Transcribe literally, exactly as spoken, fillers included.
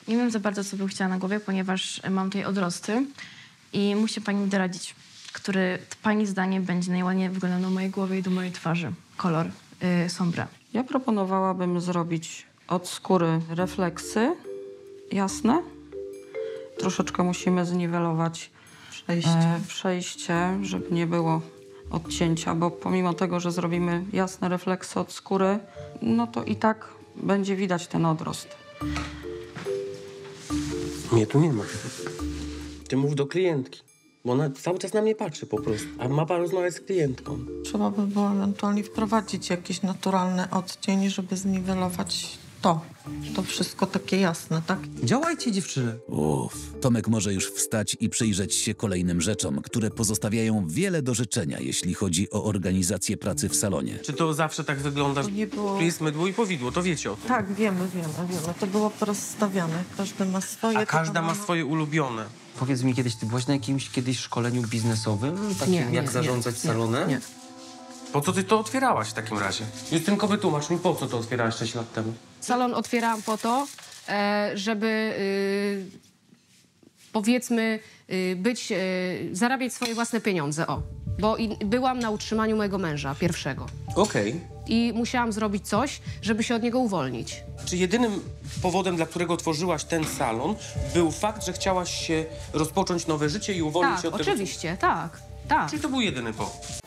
Nie wiem za bardzo, co bym chciała na głowie, ponieważ mam tutaj odrosty i musi pani mi doradzić, który pani zdaniem będzie najładniej wyglądał na mojej głowie i do mojej twarzy. Kolor yy, sombra. Ja proponowałabym zrobić od skóry refleksy jasne. Troszeczkę musimy zniwelować Przejście. e, przejście, żeby nie było odcięcia, bo pomimo tego, że zrobimy jasne refleksy od skóry, no to i tak będzie widać ten odrost. Mnie tu nie ma. Ty mów do klientki, bo ona cały czas na mnie patrzy po prostu, a ma pan rozmawiać z klientką. Trzeba by było ewentualnie wprowadzić jakiś naturalny odcień, żeby zniwelować to. To wszystko takie jasne, tak? Działajcie, dziewczyny. Uff, Tomek może już wstać i przyjrzeć się kolejnym rzeczom, które pozostawiają wiele do życzenia, jeśli chodzi o organizację pracy w salonie. Czy to zawsze tak wygląda? To nie było... Tu jest mydło i powidło, to wiecie o tym. Tak, wiemy, wiemy, wiemy. To było porozstawiane. Każdy ma swoje. A każda tylko ma mamy- swoje ulubione. Powiedz mi, kiedyś ty byłaś na jakimś kiedyś szkoleniu biznesowym? Takim Nie, nie, jak nie, zarządzać nie, salonem? nie. Po co ty to otwierałaś w takim razie? Justynko, wytłumacz mi, po co to otwierałaś sześć lat temu? Salon otwierałam po to, e, żeby y, powiedzmy y, być, y, zarabiać swoje własne pieniądze, o. Bo i, byłam na utrzymaniu mojego męża, pierwszego. Okej. I musiałam zrobić coś, żeby się od niego uwolnić. Czy jedynym powodem, dla którego otworzyłaś ten salon, był fakt, że chciałaś się rozpocząć nowe życie i uwolnić Tak, się od tego? oczywiście, tak, tak. Czyli to był jedyny powód.